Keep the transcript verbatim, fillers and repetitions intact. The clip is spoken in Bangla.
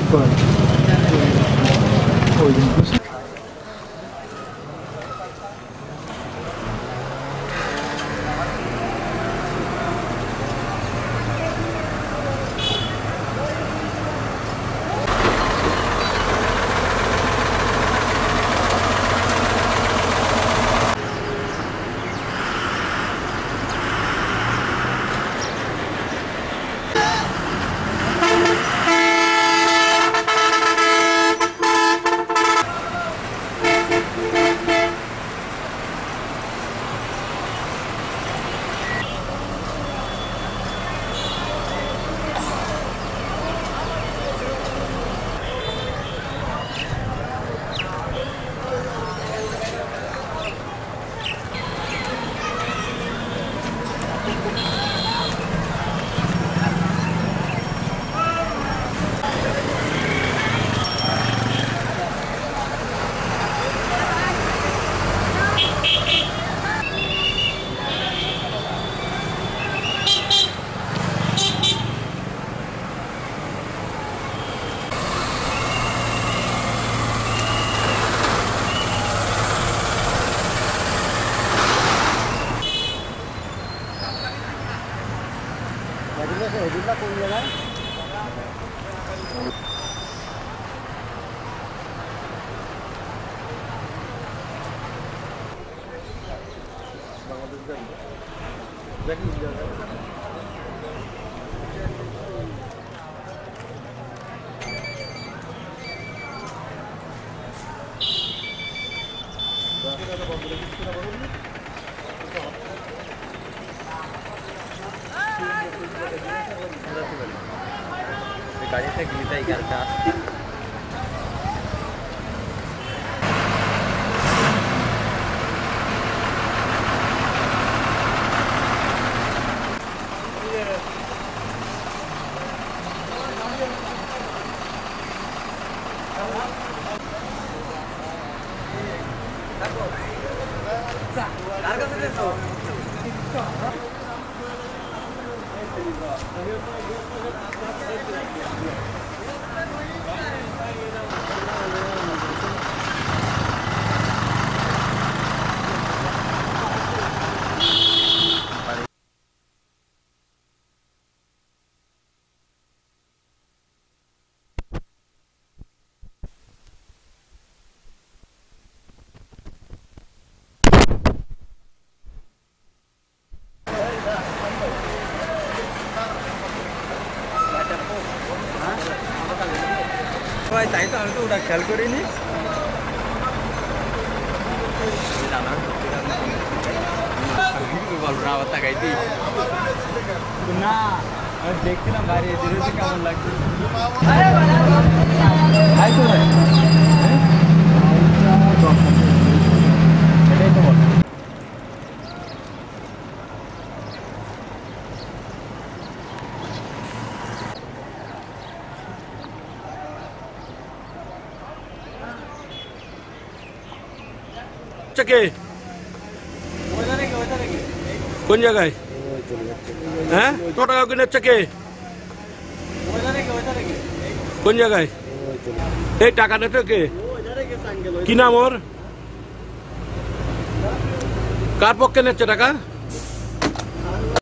এদিকটা কোন জায়গায়? গাড়িটা গিয়ে গাড়িটা তাই তো আমি তো ওটা খেয়াল করিনি বলবো আবার তাকাইতি না দেখছিলাম বাইরে এসে কেমন লাগছে এটাই তো বল কে কোন জায়গায় হ্যাঁ কত টাকা কিনে হচ্ছে কে কোন জায়গায় এই টাকা নেতো কে কি নাম ওর কার পক্ষে নিচ্ছে টাকা